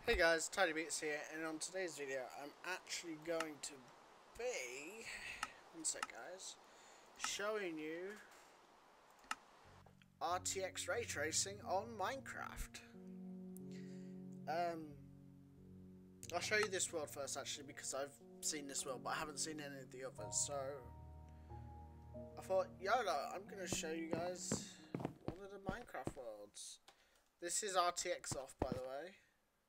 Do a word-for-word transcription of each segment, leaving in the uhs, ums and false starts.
Hey guys, TidyBeats here, and on today's video I'm actually going to be, one sec guys, showing you R T X ray tracing on Minecraft. Um, I'll show you this world first actually because I've seen this world but I haven't seen any of the others, so I thought, YOLO, I'm going to show you guys one of the Minecraft worlds. This is R T X off, by the way.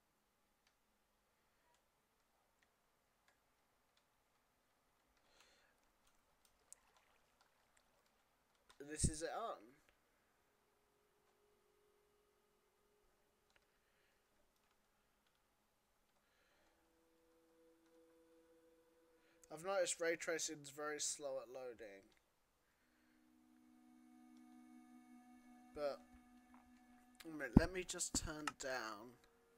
This is it on. I've noticed ray tracing is very slow at loading. But, a minute, let me just turn down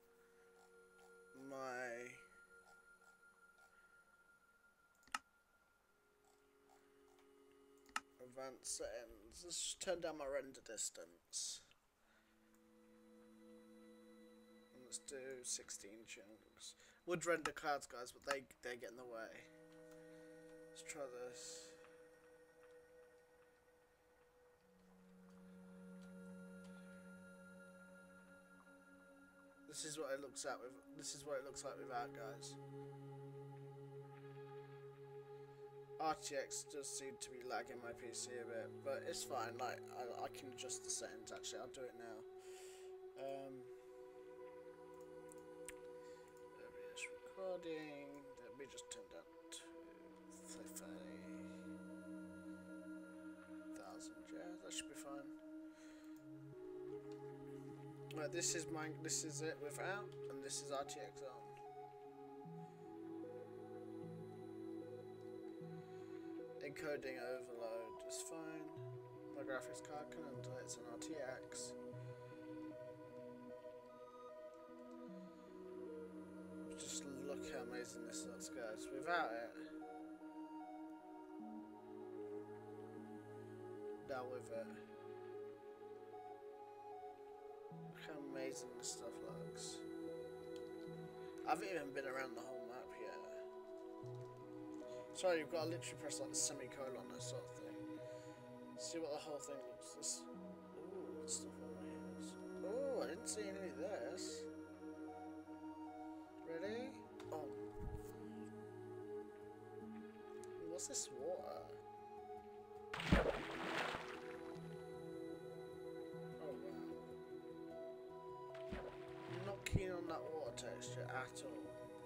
my advanced settings. Let's just turn down my render distance. And let's do sixteen chunks. Would render clouds, guys, but they they get in the way. Let's try this. This is what it looks like with. This is what it looks like without, guys. R T X does seem to be lagging my P C a bit, but it's fine. Like I, I can adjust the settings. Actually, I'll do it now. Um, there it is, recording. Let me just turn that to thirty thousand. Yeah, that should be fine. Right, this is my. This is it without, and this is R T X on. Encoding overload is fine. My graphics card can handle it, it's an R T X. Just look how amazing this looks, guys. Without it. Now with it. Look how amazing this stuff looks. I haven't even been around the whole map yet. Sorry, you've got to literally press like the semicolon or sort of thing. See what the whole thing looks. This. Ooh, what stuff over here? Oh, I didn't see any of this. Ready? Oh. What's this water? Oh wow. I'm not keen on that water texture at all.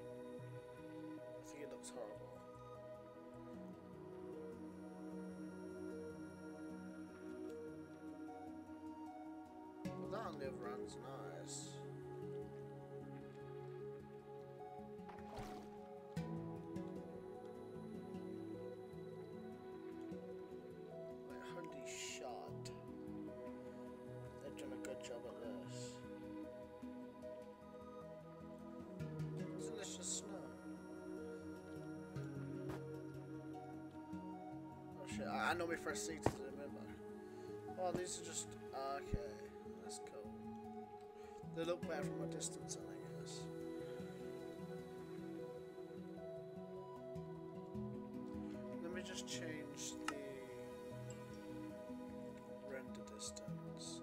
I think it looks horrible. That on the other hand's nice. Like, holy shot. They've done a good job at this. Isn't this just snow? Oh shit, I, I normally press C to remember. Oh, these are just. Okay. That's cool. They look better from a distance, I guess. Let me just change the render distance.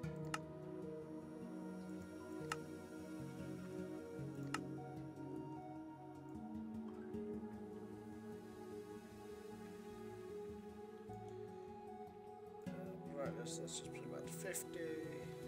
Uh, right, let's, let's just put it about fifty.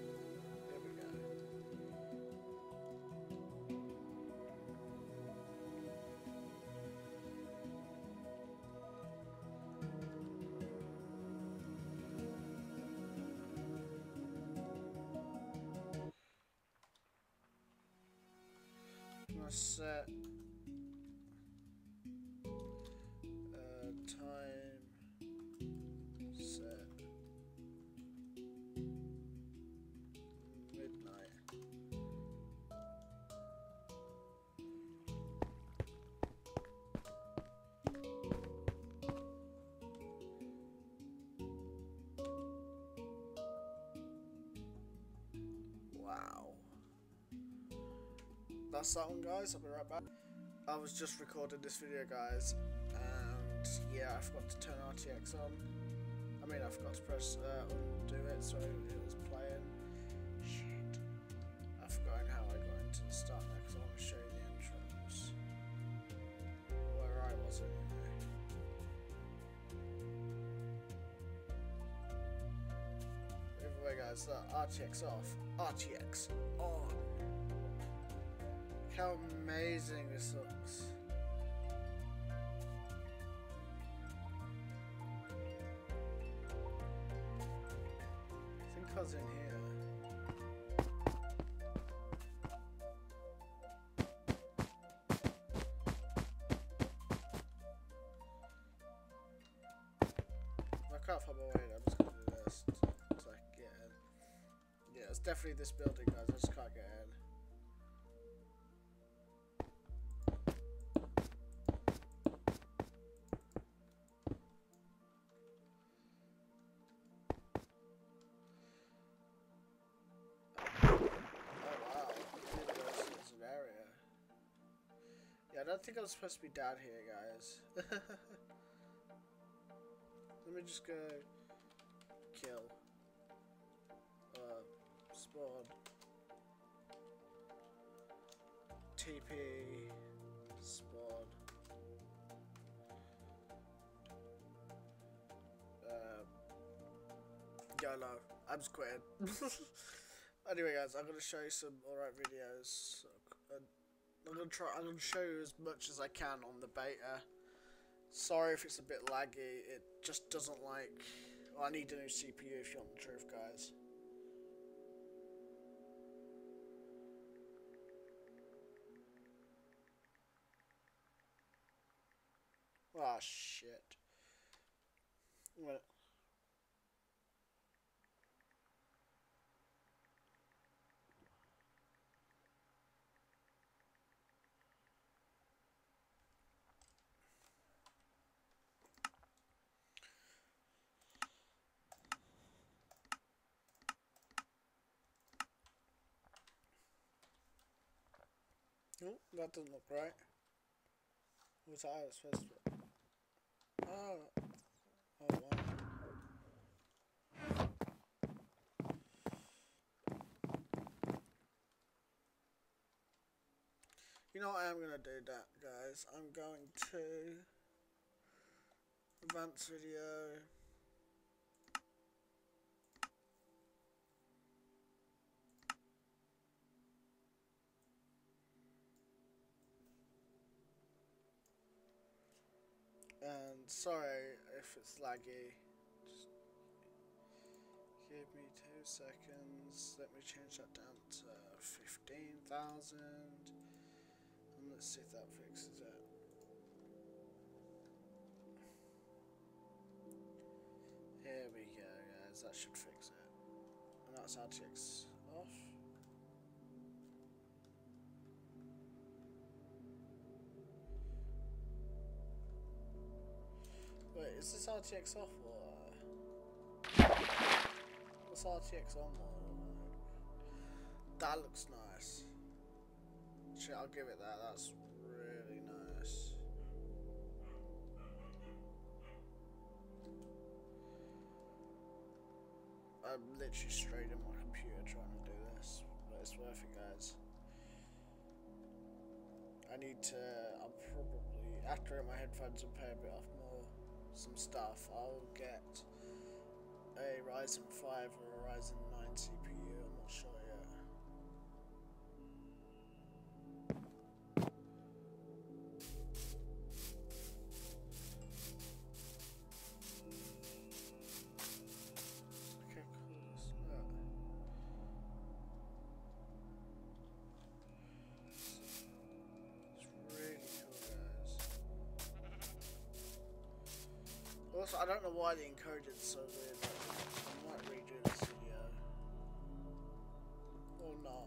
Set uh, time set midnight. Wow. that's that one, guys. I'll be right back. I was just recording this video, guys, and yeah, I forgot to turn R T X on. I mean, I forgot to press uh, undo it, so it was playing. Shit. I've forgotten how I got into the start now, because I want to show you the entrance. Where I was anyway. Either way, guys, uh, R T X off, R T X on. Look how amazing this looks. I think I was in here. I can't find my way in. I'm just gonna do this so I can get in. Yeah, it's definitely this building, guys. I just can't get in. I don't think I'm supposed to be down here, guys. Let me just go kill. Uh, spawn. T P. Spawn. Um, YOLO. I'm just quitting. Anyway, guys, I'm gonna show you some alright videos. Uh, I'm gonna try. I'm gonna show you as much as I can on the beta. Sorry if it's a bit laggy. It just doesn't like. Well, I need a new C P U if you want the truth, guys. Ah, shit. What? Oh, that doesn't look right. What's that supposed to be? Oh. Oh, wow. You know what I am going to do that, guys. I'm going to advance video. And sorry if it's laggy. Just give me two seconds. Let me change that down to fifteen thousand. And let's see if that fixes it. Here we go, guys. That should fix it. And that's R T X off. Wait, is this R T X off or what's R T X on? That looks nice. Shit, I'll give it that. That's really nice. I'm literally straight in my computer trying to do this, but it's worth it, guys. I need to. I'll probably after I get my headphones and pay a bit off more. Some stuff, I'll get a Ryzen five or a Ryzen nine C P U, I'm not sure yet. Okay, cool, what's that? It's really cool, guys. Also, I don't know why the encoded is so weird. I might redo this video. Or not.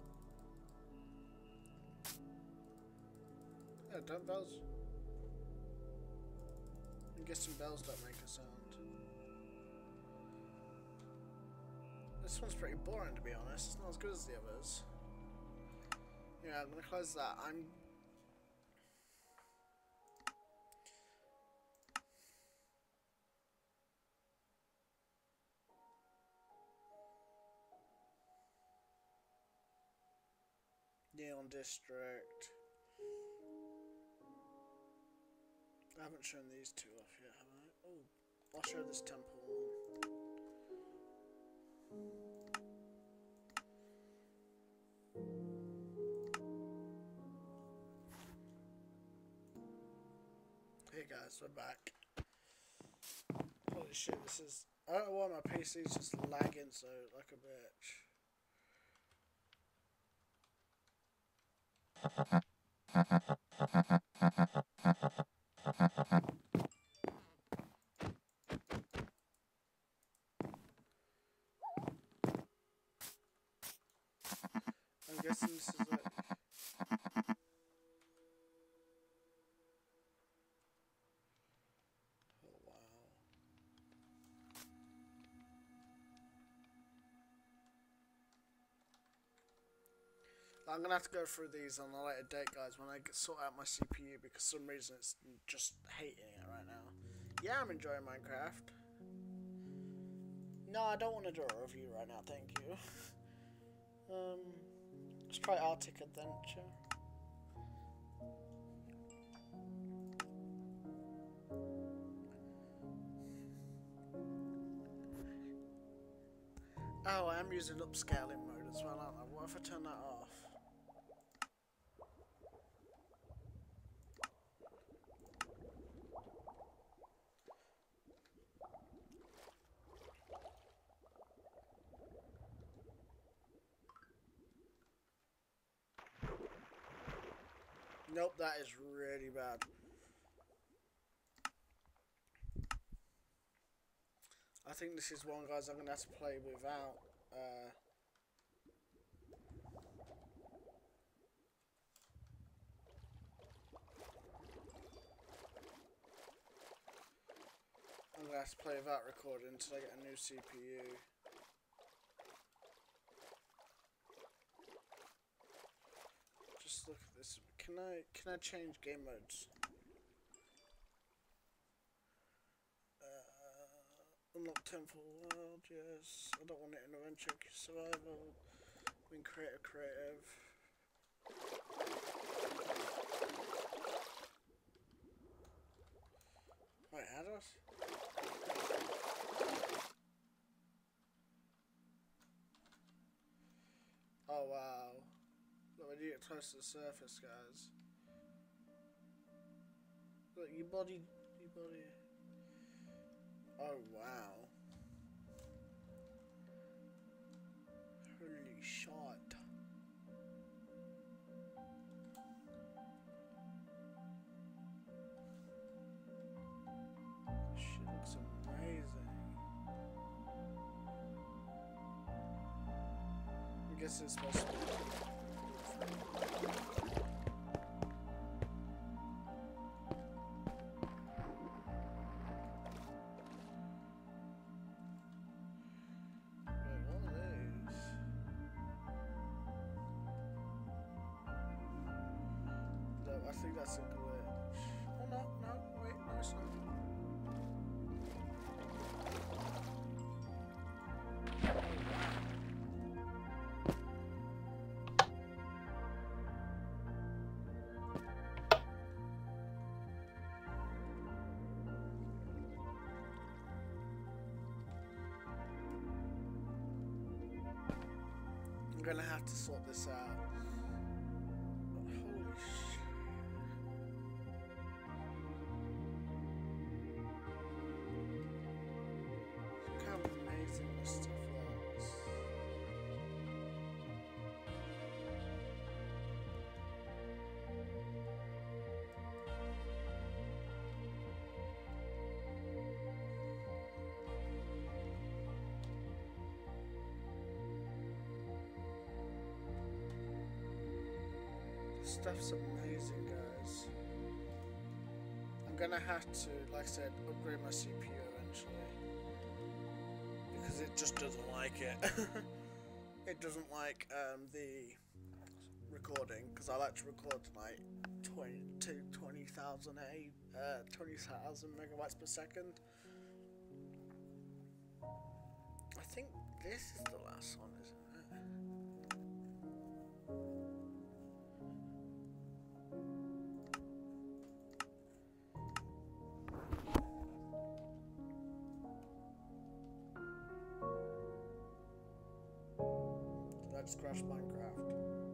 Yeah, don't bells. I'm guessing bells don't make a sound. This one's pretty boring, to be honest. It's not as good as the others. Yeah, I'm gonna close that. I'm Neon District. I haven't shown these two off yet, have I? Oh, I'll show this temple one. Hey guys, we're back. Holy shit, this is... I don't know why my P C's just lagging so like a bitch. I'm guessing this is like... Oh wow. I'm gonna have to go through these on a later date, guys, when I get, sort out my C P U, because for some reason it's just hating it right now. Yeah, I'm enjoying Minecraft. No, I don't want to do a review right now, thank you. um, let's try Arctic Adventure. Oh, I am using upscaling mode as well, aren't I? What if I turn that off? Nope, that is really bad. I think this is one, guys, I'm going to have to play without... Uh, I'm going to have to play without recording until I get a new C P U. Just look at this. Can I, can I change game modes? Unlock Temple World, yes. I don't want it in Adventure Survival. Win Creative Creative. Wait, how do I... Oh wow. Look, when you get close to the surface, guys. Look, your body... Your body... Oh wow. Holy shit. Shit looks amazing. I guess it's supposed to be. I think that's a glitch. Oh no, no, wait, no it's not. I'm gonna have to sort this out. Holy shit. Look how amazing this stuff looks. This stuff's amazing, guys. I'm gonna have to, like I said, upgrade my C P U eventually. Because it just doesn't like it. It doesn't like um, the recording because I like to record like twenty to twenty thousand a uh, twenty thousand megabytes per second. I think this is the last one, isn't it? Did I just crash Minecraft?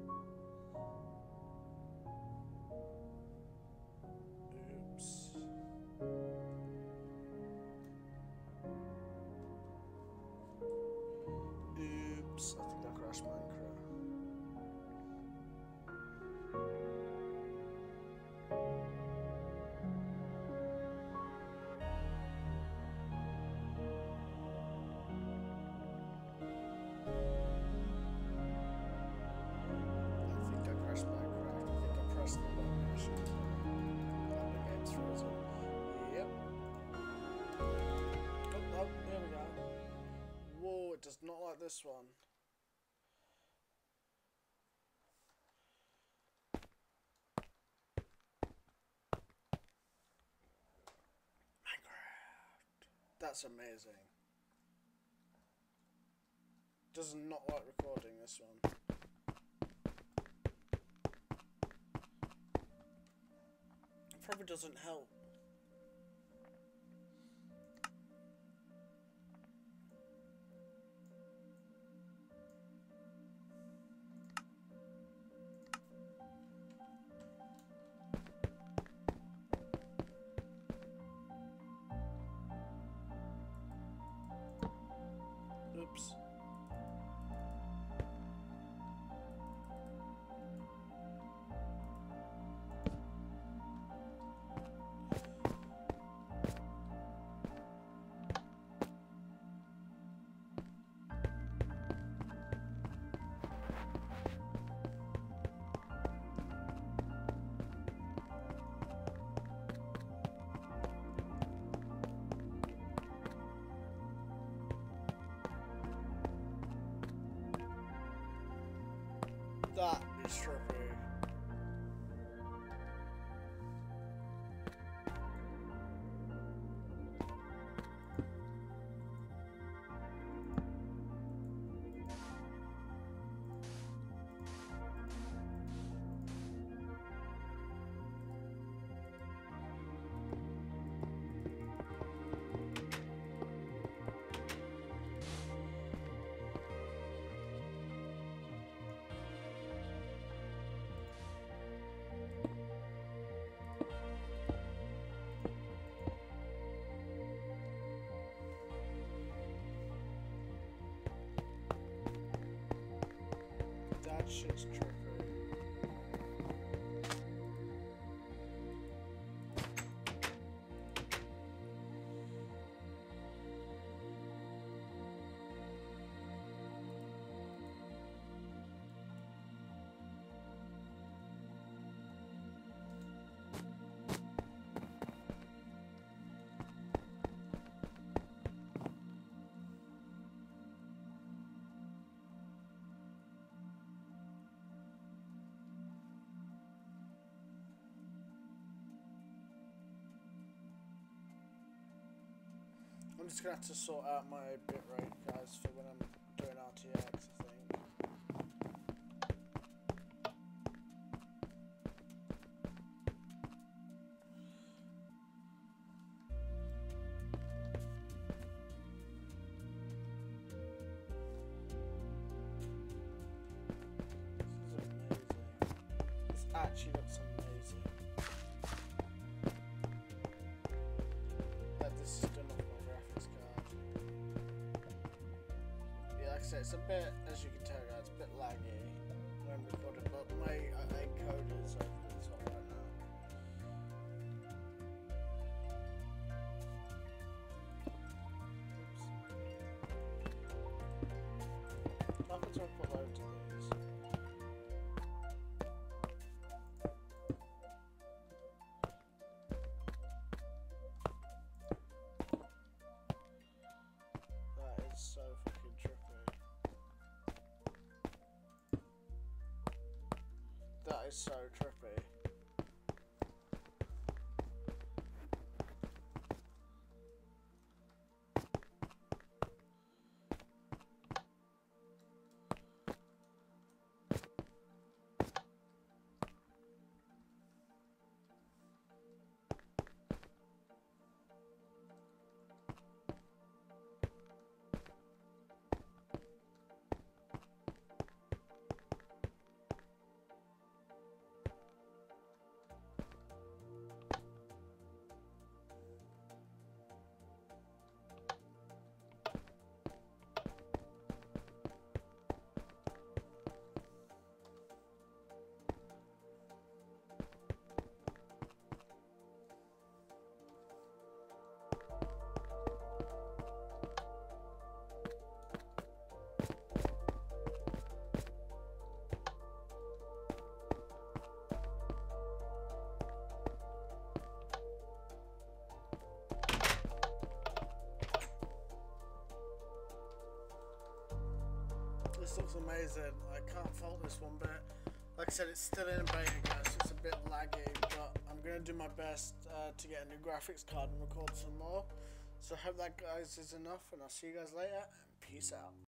Oops. Oops, I think I crashed Minecraft. I think I crashed Minecraft. I think I pressed the button I should have. And the game's frozen. Yep. Oh, oh, here we go. Whoa, it does not like this one. Minecraft. That's amazing. Does not like recording this one. Probably doesn't help. Oops. That is trippy. That shit's trippy. I'm just gonna have to sort out my bitrate, guys, for when I'm doing R T X, I think. This is amazing. This actually looks amazing. Like, this is done off my graphics card. Yeah, like I said, it's a bit, as you can tell, guys, it's a bit laggy when I'm recording, but my uh, encoder is over the top right now. Oops. What happens when I put loads of these? That is so fucking trippy. is so trippy. This looks amazing. I can't fault this one bit. Like I said, it's still in beta, guys, so it's a bit laggy, but I'm going to do my best uh, to get a new graphics card and record some more. So I hope that, guys, is enough, and I'll see you guys later, and peace out.